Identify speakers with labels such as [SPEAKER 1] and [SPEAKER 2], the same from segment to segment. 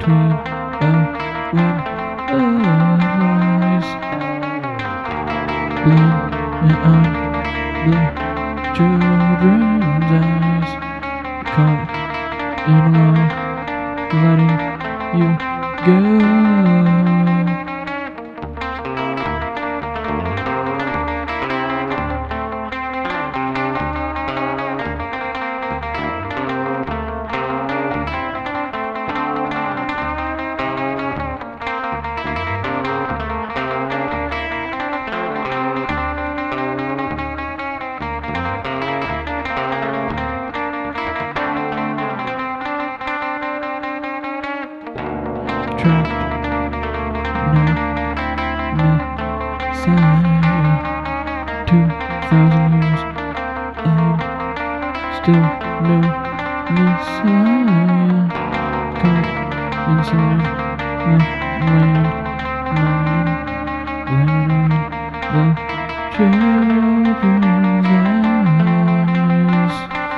[SPEAKER 1] between a web of lies. Blame it on the children's eyes. Caught in a lie, letting you go. Trapped, no Messiah. 2,000 years and still no Messiah. Caught inside the landmine, blinding the children's eyes.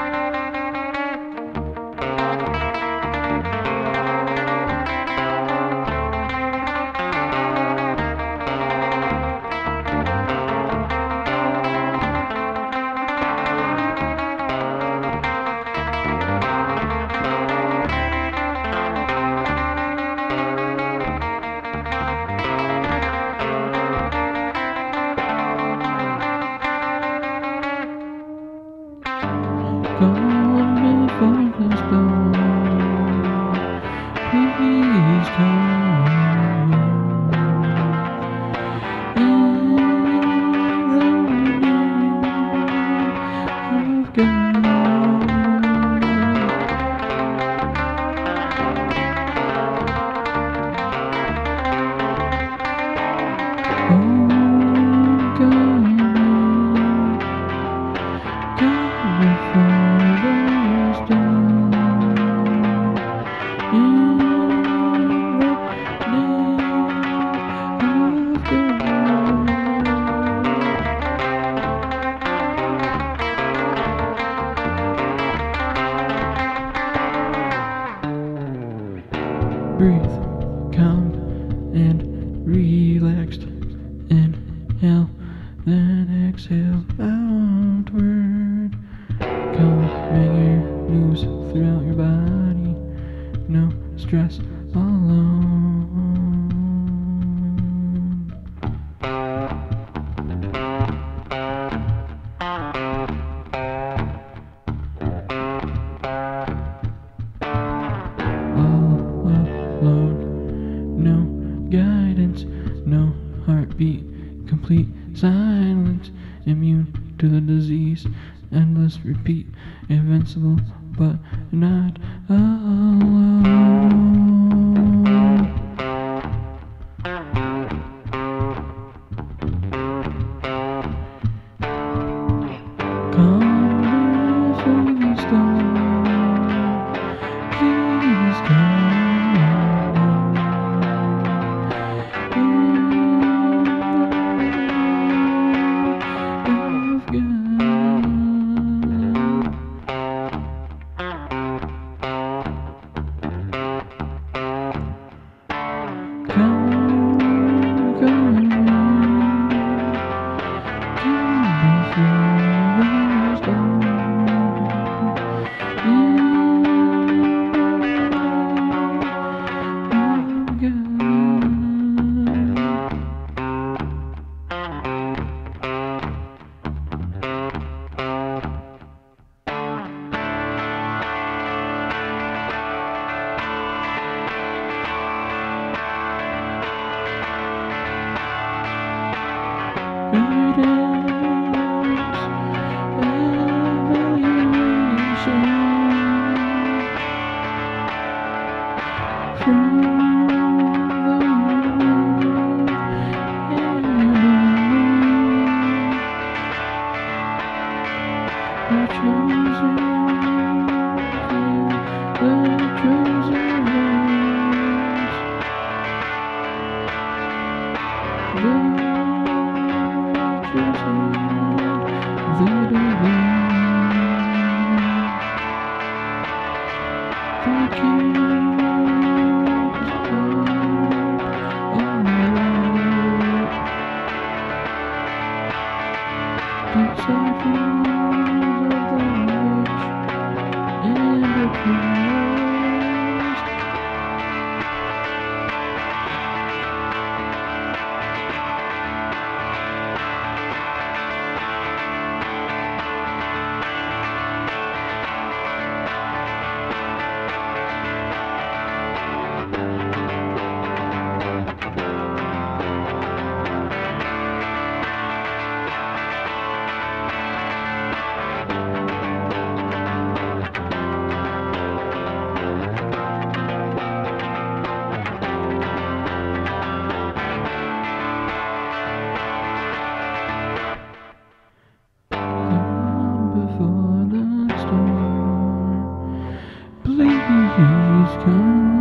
[SPEAKER 1] Gone before this dawn. Please come in the name of God. Oh God, before there's dawn, in the name of God. Breathe, calm and relaxed. Inhale, then exhale outward. Calming your moves throughout your body. No stress alone. All alone, no guidance, no heartbeat, complete silence, immune to the disease, endless repeat, invincible but not alone. Come before the storm, please come. closed. Before the storm, please come.